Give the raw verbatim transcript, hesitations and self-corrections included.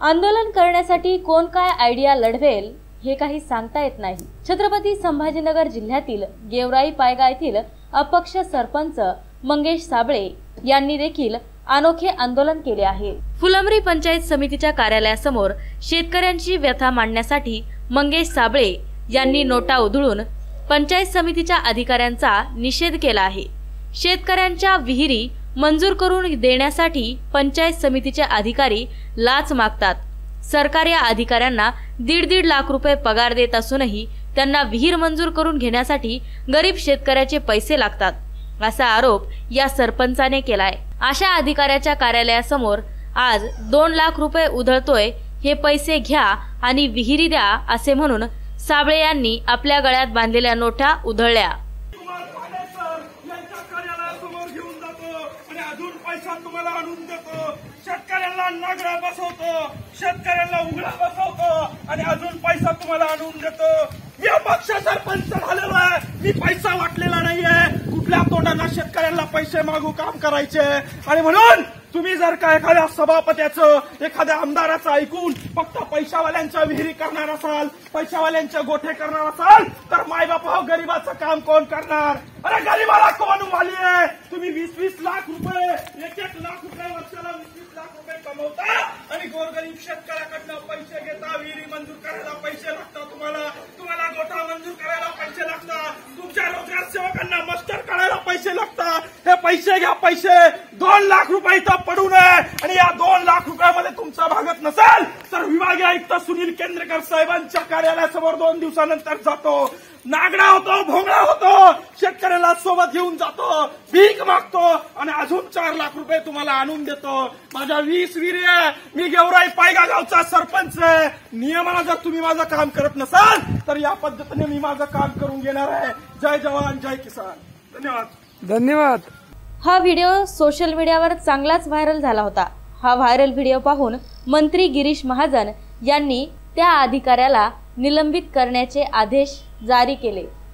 आंदोलन करण्यासाठी कोण काय आयडिया लढवेल हे काही सांगता येत नाही। छत्रपती संभाजीनगर जिल्ह्यातील गेवराई पायगा येथील अपक्ष सरपंच मंगेश साबळे यांनी देखील अनोखे आंदोलन केले आहे। फुलंब्री पंचायत समितीच्या कार्यालयासमोर शेतकऱ्यांची व्यथा मांडण्यासाठी मंगेश साबळे यांनी नोटा उधळून पंचायत समितीच्या अधिकाऱ्यांचा निषेध केला आहे। शेतकऱ्यांच्या विहिरी मंजूर करून देण्यासाठी पंचायत समितीचे अधिकारी लाच मागतात। सरकार या अधिकाऱ्यांना दीड दीड लाख रुपये पगार देत असूनही त्यांना विहीर मंजूर करून घेण्यासाठी गरीब शेतकऱ्याचे पैसे लागतात, असा आरोप या सरपंचाने केलाय। अशा अधिकाऱ्याच्या कार्यालयासमोर आज दोन लाख रुपये उधळतोय, हे पैसे घ्या आणि विहिरी द्या असे म्हणून साबळे यांनी आपल्या गळ्यात बांधलेल्या नोटा उधळल्या। तुम्हाला आणून देतो, शेतकऱ्यांना नागरा बसवतो, शेतकऱ्यांना उघडा बसवतो आणि अजून पैसा तुम्हाला आणून देतो। मी अपक्ष सरपंच झालेलो आहे, मी पैसा वाटलेला नाहीये। कुठल्या तोंडांना शेतकऱ्यांना पैसे मागू काम करायचे? आणि म्हणून तुम्ही जर का एखाद्या सभापत्याचं, एखाद्या आमदाराचं ऐकून फक्त पैशावाल्यांच्या विहिरी करणार असाल, पैशावाल्यांचे गोठे करणार असाल, तर मायबाप हो गरीबाचं काम कोण करणार? अरे गरीबाला कोण वाली आहे? तुम्ही वीस वीस लाख रुपये, एक एक लाख रुपये वर्षाला वीस वीस लाख रुपये कमवता आणि गोरगरीब शेतकऱ्याकडनं पैसे घेता। विहिरी मंजूर करायला पैसे लागतात, तुम्हाला तुम्हाला गोठा मंजूर करायला पैसे लागतात, तुमच्या रोजगार सेवकांना मस्टर करायला पैसे लागतात। हे पैसे घ्या, पैसे दोन लाख रुपये इथं पडू नये आणि या दोन लाख रुपयामध्ये तुमचा भागत नसेल तर विभागीय आयुक्त सुनील केंद्रेकर साहेबांच्या कार्यालयासमोर दोन दिवसानंतर जातो, नागडा होतो, भोंगळा होतो, शेतकऱ्याला सोबत घेऊन जातो, भीक मागतो आणि अजून चार लाख रुपये तुम्हाला आणून देतो। माझ्या वीस विहिरी आहे, मी गेवराई पायगा गावचा सरपंच आहे। नियमाला जर तुम्ही माझं काम करत नसाल तर या पद्धतीने मी माझं काम करून घेणार आहे। जय जवान जय किसान। धन्यवाद धन्यवाद। हा व्हिडिओ सोशल मीडियावर चांगलाच व्हायरल झाला होता। हा व्हायरल व्हिडिओ पाहून मंत्री गिरीश महाजन यांनी त्या अधिकाऱ्याला निलंबित करण्याचे आदेश जारी केले।